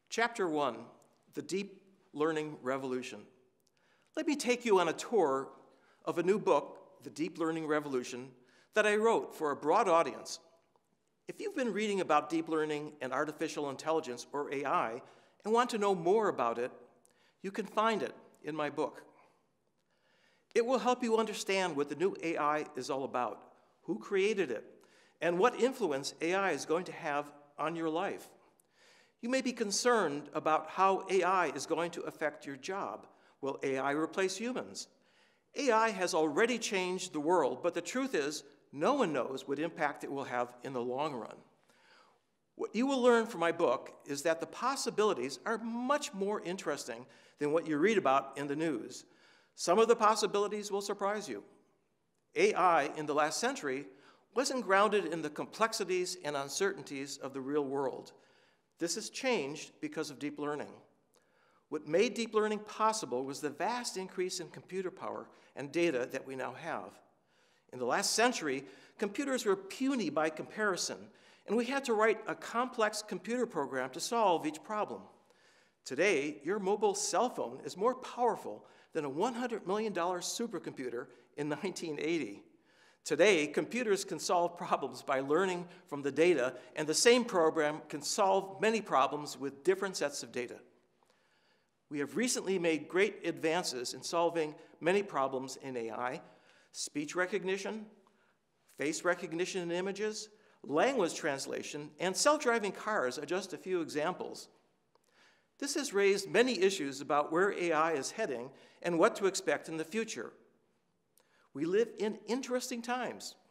Chapter 1, The Deep Learning Revolution. Let me take you on a tour of a new book, The Deep Learning Revolution, that I wrote for a broad audience. If you've been reading about deep learning and artificial intelligence, or AI, and want to know more about it, you can find it in my book. It will help you understand what the new AI is all about, who created it, and what influence AI is going to have on your life. You may be concerned about how AI is going to affect your job. Will AI replace humans? AI has already changed the world, but the truth is, no one knows what impact it will have in the long run. What you will learn from my book is that the possibilities are much more interesting than what you read about in the news. Some of the possibilities will surprise you. AI in the last century wasn't grounded in the complexities and uncertainties of the real world. This has changed because of deep learning. What made deep learning possible was the vast increase in computer power and data that we now have. In the last century, computers were puny by comparison, and we had to write a complex computer program to solve each problem. Today, your mobile cell phone is more powerful than a $100 million supercomputer in 1980. Today, computers can solve problems by learning from the data, and the same program can solve many problems with different sets of data. We have recently made great advances in solving many problems in AI. Speech recognition, face recognition in images, language translation, and self-driving cars are just a few examples. This has raised many issues about where AI is heading and what to expect in the future. We live in interesting times.